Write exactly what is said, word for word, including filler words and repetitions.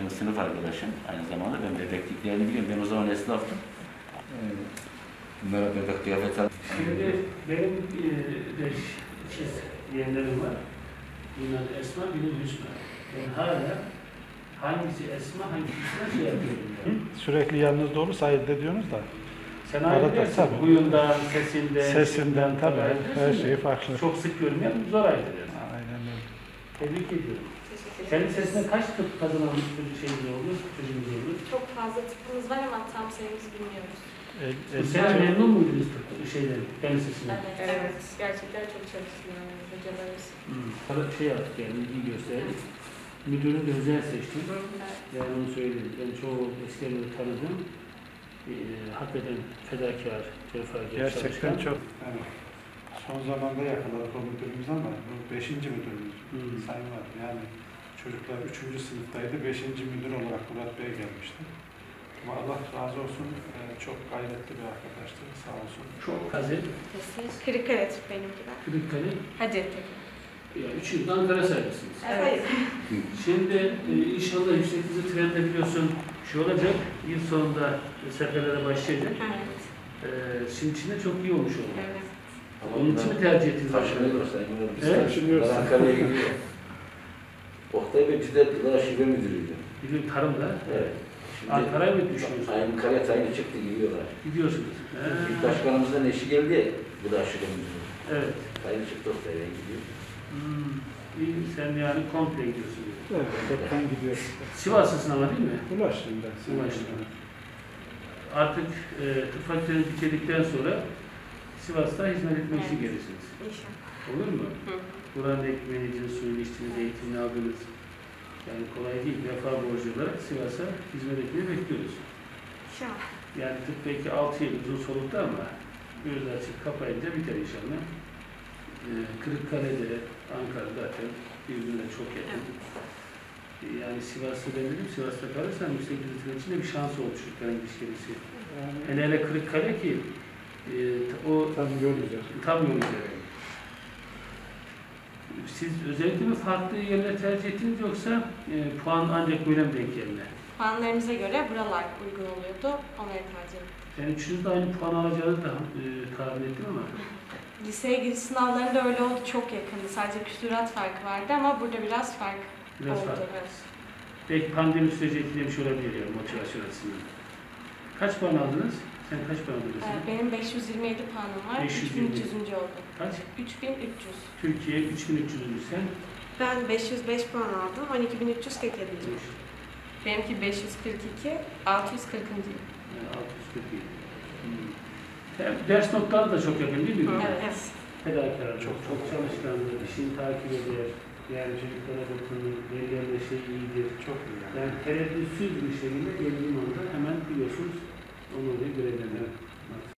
benim sınıf arkadaşım aynı zamanda. Ben bebekliklerini biliyorum. Ben o zaman esnaftım. Ee, bunlara bebek kıyafet aldım. Şimdi benim e, de çiz yeğenlerim var. Bunlar Esma, biri Hüsna. Ben hala hangisi Esma, hangisi Hüsna şey yapıyorum yani. Sürekli yanınızda olursa ayırt ediyorsunuz da. Sen Arada ayrı tabii. huyundan, sesinden, Sesinden tabii her şeyi şeyi farklı. çok sık görmeyen zor ayırt edersin. Aynen öyle. Tebrik ediyorum. Senin sesine kaç tıp kazanan bir şeyimiz oldu, çocuğumuz oldu? Çok fazla tıpımız var ama tam sayımızı bilmiyoruz. El, Bu el, sene memnun muydunuz tıp şeyden, kendi sesinden? Evet, evet. Gerçekten çok çalıştılar hocalarımız. Hmm. Şey yaptık yani, ilgi gösterdik. Müdürü de özel seçtim. Evet. Yani onu söyledim. Ben çoğu eskilerini tanıdım. Ee, hakikaten fedakar, cefakar, gerçekten çalışkan. çok. Yani son zamanda yakaladık o müdürümüz ama bu beşinci müdürümüz Hmm. sayın var. Yani çocuklar üçüncü sınıftaydı, beşinci müdür olarak Murat Bey gelmişti. Ama Allah razı olsun, e, çok gayretli bir arkadaştı, sağ olsun. Çok kazi, Kırıkkale tıp benimki de. Kırıkkale. Hacettepe. Ya üç yılda Ankara servisiniz. Evet. Şimdi e, inşallah yüksek hızlı trende biliyorsun şey olacak, yıl sonunda seferlere başlayacak. Evet. E, şimdi içinde çok iyi olmuş oldu. Evet. Onun için mi tercih ettiniz? Taşınıyoruz. Biz Evet. taşınıyoruz. Ankara'ya gidiyor. Oktay Bey bizde gıda şube müdürüydü. Biliyorum tarımda. Evet. Şimdi Ankara'ya mı düşünüyorsunuz? Ankara'ya tayini çıktı, gidiyorlar. Gidiyorsunuz. İlk başkanımızdan eşi geldi ya, gıda şube müdürü. Evet. Tayini çıktı, Oktay'a gidiyor. Hmm. İyi, sen yani komple gidiyorsun. Evet, toptan gidiyor. Sivaslısın ama değil mi? Ulaştım ben. Sivas'ta. Artık e, tıp fakülteni bitirdikten sonra Sivas'ta hizmet etmek için Evet. gelirsiniz. İnşallah. Olur mu? Hı. Buranın ekmeğinizi, suyunu içtiniz, eğitimini aldınız. Yani kolay değil. Vefa borcu olarak Sivas'a hizmet etmeyi bekliyoruz. İnşallah. Yani tıp belki altı yıl uzun solukta ama göz açıp kapayınca biter inşallah. Ee, Kırıkkale'de, Ankara zaten birbirine çok yakın. Ee, Yani Sivas'ta ben dedim, Sivas'ta kalırsan yüksek lisans için de bir şans oldu çocukların ilişkisi. Yani, Hele hele Kırıkkale ki e, o tam yol üzere. tam yol üzere. Siz özellikle mi farklı yerler tercih ettiniz yoksa e, puan ancak böyle mi denk geldi? Puanlarımıza göre buralar uygun oluyordu. Onları tercih ettim. Yani üçünüz de aynı puan alacağınızı da e, tahmin ettim ama. Liseye giriş sınavlarında öyle oldu. Çok yakındı. Sadece küsurat farkı vardı ama burada biraz fark Biraz oldu. farklı. Evet. Belki pandemi süreci etkilemiş olabilir yani motivasyon açısından. Kaç puan aldınız? Sen kaç puan aldın? Ee, benim beş yüz yirmi yedi puanım var. beş yüz üç yirmi bin yedi. üç yüzüncü oldum. Kaç? üç bin üç yüz. Türkiye üç bin üç yüz. Sen? Ben beş yüz beş puan aldım, on iki bin üç yüz kırk yedi. Benimki beş yüz kırk iki, altı yüz kırkıncı. Yani altı yüz kırk yedi. Hmm. Hem ders notları da çok yakın değil mi? Evet. Fedakar, çok, çok çalışkandır, işini takip eder. Yani çocuklara dokunur, verilerle şey iyidir. Çok iyi yani. Yani tereddütsüz bir şekilde geldiğim anda hemen biliyorsunuz onu oraya görevlendirir.